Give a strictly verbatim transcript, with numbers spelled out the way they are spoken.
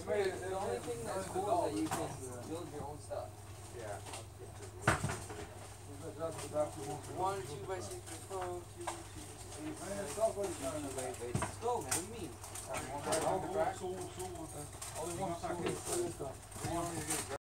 made it. The only thing that's cool is that you can build your own stuff. Yeah. One, two by six by twelve, two, two, eight, Man, six, stop what two, you're trying two to by do. eight. Let's go, man. What do you mean? All the ones I can.